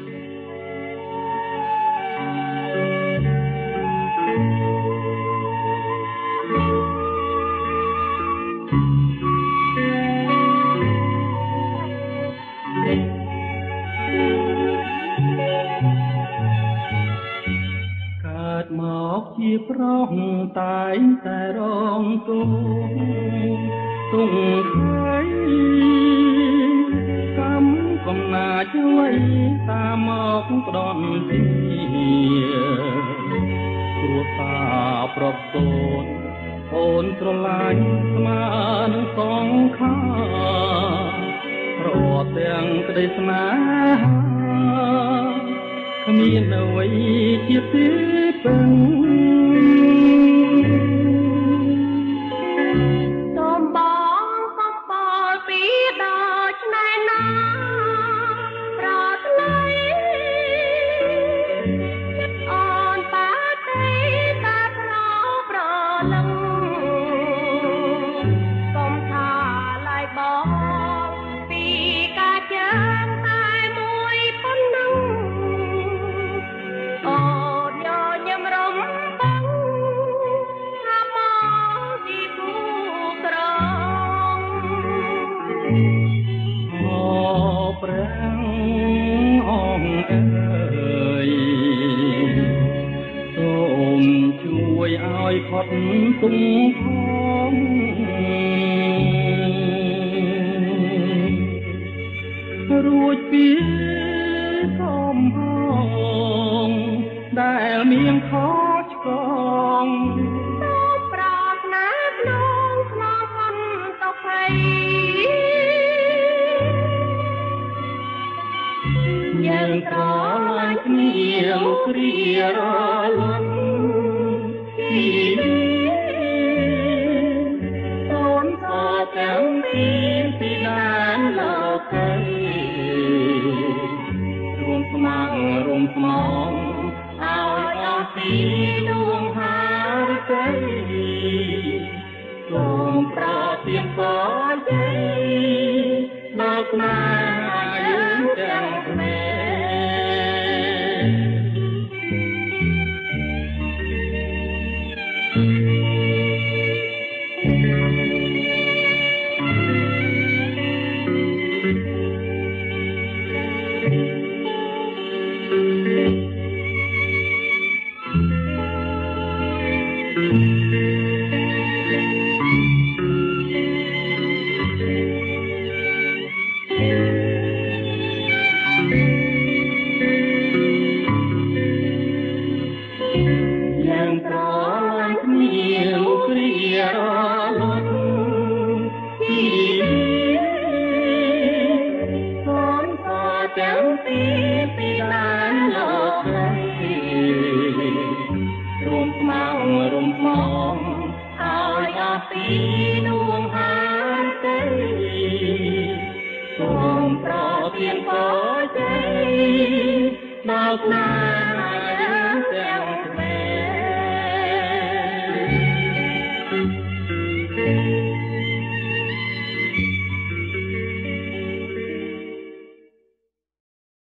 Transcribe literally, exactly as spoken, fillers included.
ជាប្រុសតែងតែរងទុក្ខទុំខៃកម្មកំណាចអ្វីតាមមកផ្ដន់ទីគ្រួសារប្រពន្ធអូនស្រឡាញ់ស្មើនឹងសងខារត់ទាំងក្តីស្នេហាគ្មានអ្វីជាទីពឹងសូមបងកំបោលពីដល់ឆ្នេរណាប្រថ្លៃចិត្តអូនបាទេតាប្រប្រលឹងកុំថាឡាយបងពីការចាងតែមួយប៉ុណ្ណឹងអូនញញឹមរំបាំងថាមកទីគូក្រងអូព្រះអង្គអើយសូមជួយឲ្យផុតទុំផងរួចពីកំហងដែលមានខឆ្កងសូមប្រាថ្នាក្នុងស្មោះមិនតភ័យយើងត្រឡាញ់គ្នាគ្រារលត់ពីសូនសទាំងពីពីដានលោកីរួមស្មាំងរួមស្មងឲ្យអស់ពីដួងហារិកៃសូមប្រទានពរជ័យដល់ស្នេហាយើងទាំងគ្នាNow, now.